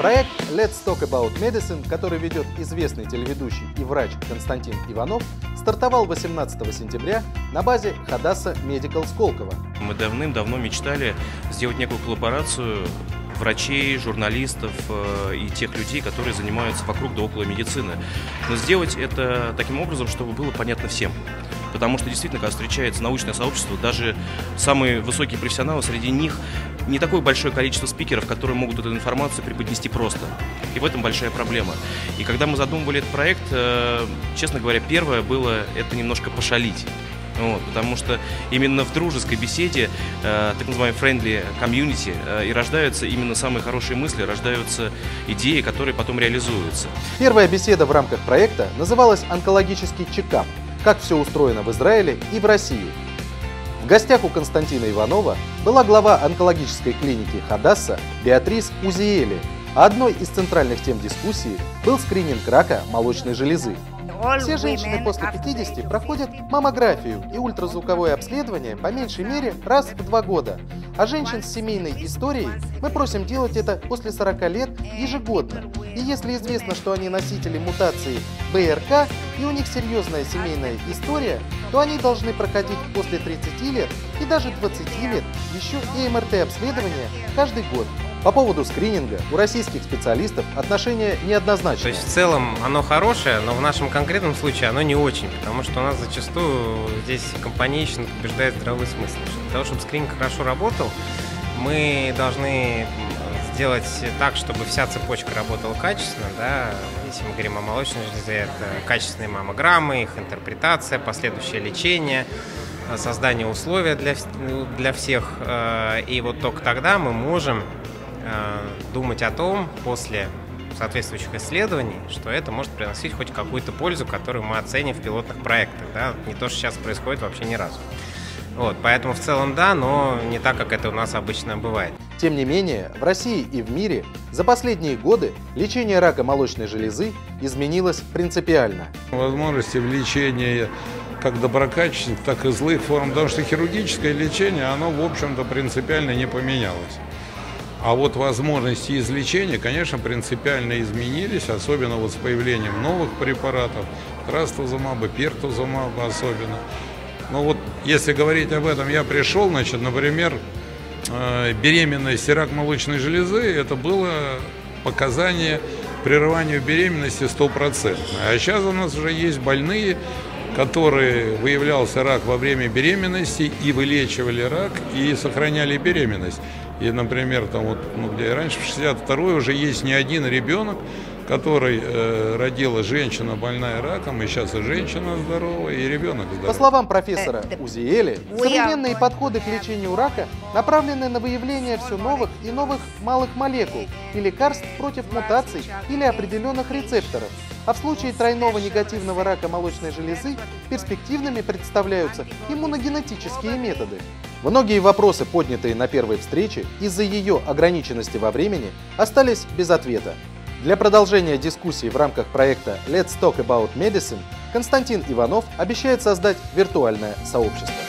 Проект Let's Talk About Medicine, который ведет известный телеведущий и врач Константин Иванов, стартовал 18 сентября на базе Hadassah Medical Сколково. Мы давным-давно мечтали сделать некую коллаборацию врачей, журналистов и тех людей, которые занимаются вокруг да около медицины. Но сделать это таким образом, чтобы было понятно всем. Потому что действительно, когда встречается научное сообщество, даже самые высокие профессионалы, среди них не такое большое количество спикеров, которые могут эту информацию преподнести просто. И в этом большая проблема. И когда мы задумывали этот проект, честно говоря, первое было это немножко пошалить. Вот, потому что именно в дружеской беседе, так называемой friendly community, и рождаются именно самые хорошие мысли, рождаются идеи, которые потом реализуются. Первая беседа в рамках проекта называлась «Онкологический чекап. Как все устроено в Израиле и в России». В гостях у Константина Иванова была глава онкологической клиники Hadassah Беатрис Узиэли, а одной из центральных тем дискуссии был скрининг рака молочной железы. Все женщины после 50 проходят маммографию и ультразвуковое обследование по меньшей мере раз в 2 года. А женщин с семейной историей мы просим делать это после 40 лет ежегодно. И если известно, что они носители мутации БРК и у них серьезная семейная история, то они должны проходить после 30 лет и даже 20 лет еще и МРТ-обследование каждый год. По поводу скрининга у российских специалистов отношение неоднозначное. То есть в целом оно хорошее, но в нашем конкретном случае оно не очень, потому что у нас зачастую здесь компанейщина побеждает здравый смысл. Для того, чтобы скрининг хорошо работал, мы должны сделать так, чтобы вся цепочка работала качественно. Да? Если мы говорим о молочной железе, это качественные маммограммы, их интерпретация, последующее лечение, создание условий для всех. И вот только тогда мы можем думать о том, после соответствующих исследований, что это может приносить хоть какую-то пользу, которую мы оценим в пилотных проектах. Да? Не то, что сейчас происходит вообще ни разу. Вот, поэтому в целом да, но не так, как это у нас обычно бывает. Тем не менее, в России и в мире за последние годы лечение рака молочной железы изменилось принципиально. Возможности в лечении как доброкачественных, так и злых форм, потому что хирургическое лечение, оно, в общем-то, принципиально не поменялось. А вот возможности излечения, конечно, принципиально изменились, особенно вот с появлением новых препаратов, трастузумаба, пертузумаба особенно. Но вот если говорить об этом, я пришел, значит, например, беременность и рак молочной железы, это было показание прерыванию беременности 100%. А сейчас у нас уже есть больные, которые выявлялся рак во время беременности и вылечивали рак и сохраняли беременность. И, например, там вот, где раньше, в 62-й, уже есть не один ребенок, который родила женщина, больная раком, и сейчас и женщина здоровая, и ребенок здоровый. По словам профессора Узиэли, современные подходы к лечению рака направлены на выявление все новых и новых малых молекул и лекарств против мутаций или определенных рецепторов. А в случае тройного негативного рака молочной железы перспективными представляются иммуногенетические методы. Многие вопросы, поднятые на первой встрече, из-за ее ограниченности во времени, остались без ответа. Для продолжения дискуссий в рамках проекта Let's Talk About Medicine Константин Иванов обещает создать виртуальное сообщество.